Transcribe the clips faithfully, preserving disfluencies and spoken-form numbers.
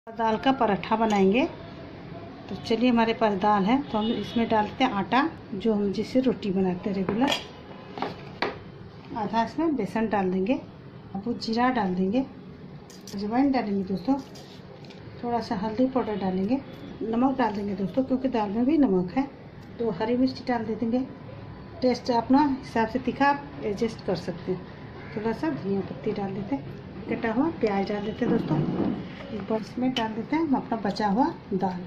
दाल का पराठा बनाएंगे। तो चलिए, हमारे पास दाल है तो हम इसमें डालते हैं आटा, जो हम जिससे रोटी बनाते हैं रेगुलर। आधा इसमें बेसन डाल देंगे, अब वो जीरा डाल देंगे, अजवाइन डालेंगे दोस्तों, थोड़ा सा हल्दी पाउडर डालेंगे, नमक डाल देंगे दोस्तों क्योंकि दाल में भी नमक है। तो हरी मिर्च डाल दे देंगे, टेस्ट अपना हिसाब से तीखा आप एडजस्ट कर सकते हैं। थोड़ा सा धनिया पत्ती डाल देते हैं, कटा हुआ प्याज डाल देते हैं दोस्तों। एक बार इसमें डाल देते हैं हम अपना बचा हुआ दाल,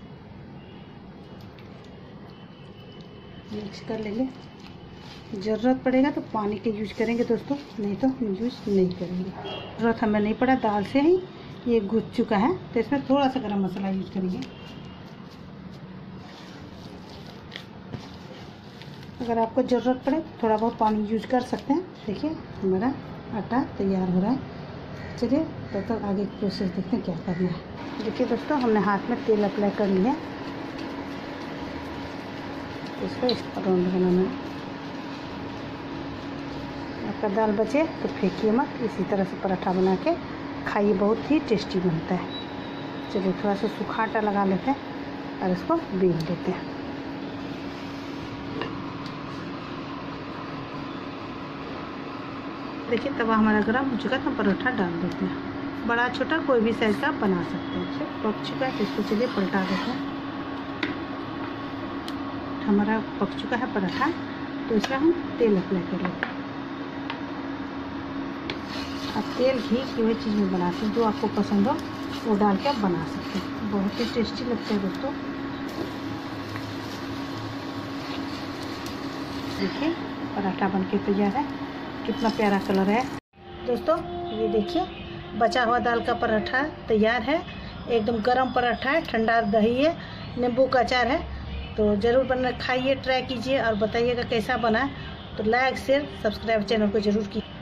मिक्स कर लेंगे। ज़रूरत पड़ेगा तो पानी के यूज करेंगे दोस्तों, नहीं तो हम यूज नहीं करेंगे। ज़रूरत हमें नहीं पड़ा, दाल से ही ये गुज चुका है तो इसमें थोड़ा सा गरम मसाला यूज करेंगे। अगर आपको ज़रूरत पड़े तो थोड़ा बहुत पानी यूज कर सकते हैं। देखिए हमारा आटा तैयार हो रहा है। चलिए तब तक आगे की प्रोसेस देखते हैं क्या करना है। देखिए दोस्तों, हमने हाथ में तेल अप्लाई कर लिया है, इसको इस राउंड बनाना है। आपका दाल बचे तो फेंकिए मत, इसी तरह से पराठा बना के खाइए, बहुत ही टेस्टी बनता है। चलिए थोड़ा सा सूखा आटा लगा लेते हैं और इसको बेल लेते हैं। देखिए तवा हमारा गर्म हो चुका है तो हम पराठा डाल देते हैं। बड़ा छोटा कोई भी साइज़ का आप बना सकते हैं। इसे पक चुका है तो इसको चलिए पलटा देते हैं। हमारा पक चुका है पराठा, तो इसमें हम तेल अप्लाई कर लेते हैं। आप तेल घी की हुई चीज़ में बनाते हैं, जो आपको पसंद हो वो डाल के आप बना सकते हैं, बहुत ही टेस्टी लगता है दोस्तों। देखिए पराठा बनके तैयार है, कितना प्यारा कलर है दोस्तों। ये देखिए बचा हुआ दाल का पराठा तैयार है, एकदम गरम पराठा है, ठंडा दही है, नींबू का अचार है। तो ज़रूर बना खाइए, ट्राई कीजिए और बताइएगा कैसा बना है। तो लाइक शेयर सब्सक्राइब चैनल को ज़रूर कीजिए।